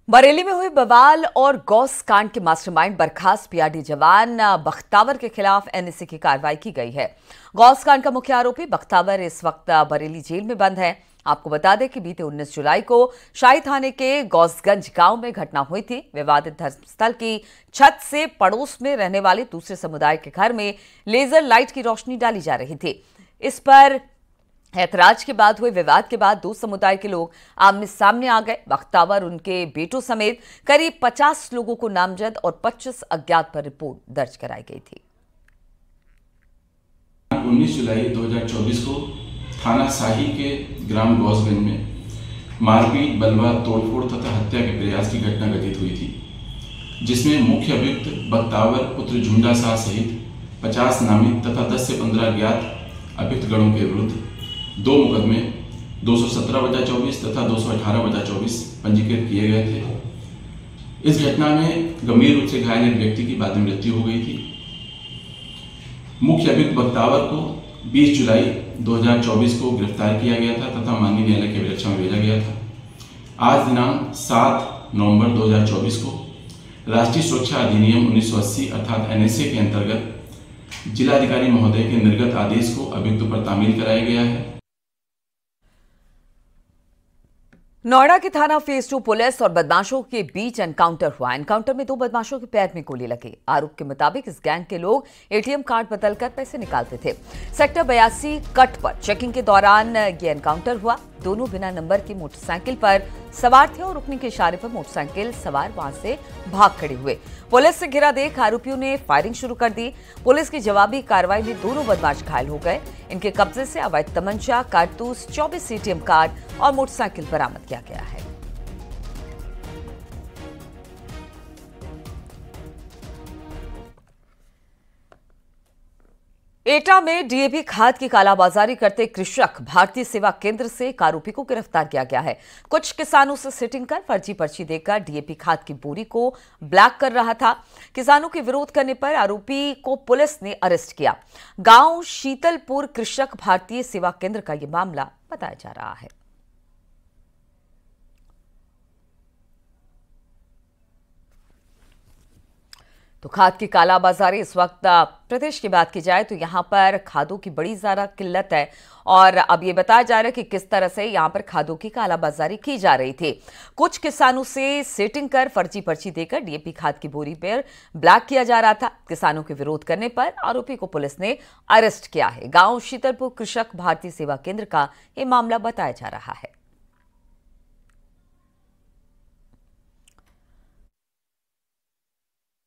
बरेली में हुए बवाल और गौस कांड के मास्टरमाइंड बर्खास्त पीआरडी जवान बख्तावर के खिलाफ एनएसए की कार्रवाई की गई है। गौस कांड का मुख्य आरोपी बख्तावर इस वक्त बरेली जेल में बंद है। आपको बता दें कि बीते 19 जुलाई को शाही थाने के गौसगंज गांव में घटना हुई थी। विवादित धर्मस्थल की छत से पड़ोस में रहने वाले दूसरे समुदाय के घर में लेजर लाइट की रोशनी डाली जा रही थी। इस पर ऐतराज के बाद हुए विवाद के बाद दो समुदाय के लोग आमने सामने आ गए। बख्तावर उनके बेटों समेत करीब 50 लोगों को नामजद और 25 अज्ञात पर रिपोर्ट दर्ज कराई गई थी। 19 जुलाई 2024 को थाना शाही के ग्राम गौसगंज में मारपीट, बलवा, तोड़फोड़ तथा हत्या के प्रयास की घटना घटित हुई थी, जिसमें मुख्य अभियुक्त बख्तावर पुत्र झुंडा शाह सहित 50 नामित तथा 10 से 15 अज्ञात अभियुक्त गणों के विरुद्ध 2 मुकदमे 217/24 तथा 218/24 पंजीकृत किए गए थे। इस घटना में गंभीर रूप से घायल एक व्यक्ति की बाद में मृत्यु हो गई थी। मुख्य अभियुक्त बख्तावर को 20 जुलाई 2024 को गिरफ्तार किया गया था तथा माननीय न्यायालय के विवेचना में भेजा गया था। आज दिनांक 7 नवंबर 2024 को राष्ट्रीय सुरक्षा अधिनियम 1980 अर्थात एनएसए के अंतर्गत जिलाधिकारी महोदय के निर्गत आदेश को अभियुक्त पर तामील कराया गया है। नोएडा के थाना फेज 2 पुलिस और बदमाशों के बीच एनकाउंटर हुआ। एनकाउंटर में 2 बदमाशों के पैर में गोली लगी। आरोप के मुताबिक इस गैंग के लोग एटीएम कार्ड बदलकर पैसे निकालते थे। सेक्टर 82 कट पर चेकिंग के दौरान ये एनकाउंटर हुआ। दोनों बिना नंबर की मोटरसाइकिल पर सवार थे और रुकने के इशारे पर मोटरसाइकिल सवार वहां से भाग खड़े हुए। पुलिस से घिरा देख आरोपियों ने फायरिंग शुरू कर दी। पुलिस की जवाबी कार्रवाई में दोनों बदमाश घायल हो गए। इनके कब्जे से अवैध तमंचा, कारतूस, 24 एटीएम कार्ड और मोटरसाइकिल बरामद किया गया है। एटा में डीएपी खाद की कालाबाजारी करते कृषक भारतीय सेवा केंद्र से एक आरोपी को गिरफ्तार किया गया है। कुछ किसानों से सिटिंग कर फर्जी पर्ची देकर डीएपी खाद की बोरी को ब्लैक कर रहा था। किसानों के विरोध करने पर आरोपी को पुलिस ने अरेस्ट किया। गांव शीतलपुर कृषक भारतीय सेवा केंद्र का यह मामला बताया जा रहा है। तो खाद की कालाबाजारी इस वक्त प्रदेश की बात की जाए तो यहां पर खादों की बड़ी ज्यादा किल्लत है और अब ये बताया जा रहा है कि किस तरह से यहां पर खादों की कालाबाजारी की जा रही थी। कुछ किसानों से सेटिंग कर फर्जी पर्ची देकर डीएपी खाद की बोरी पर ब्लैक किया जा रहा था। किसानों के विरोध करने पर आरोपी को पुलिस ने अरेस्ट किया है। गांव शीतलपुर कृषक भारतीय सेवा केंद्र का यह मामला बताया जा रहा है।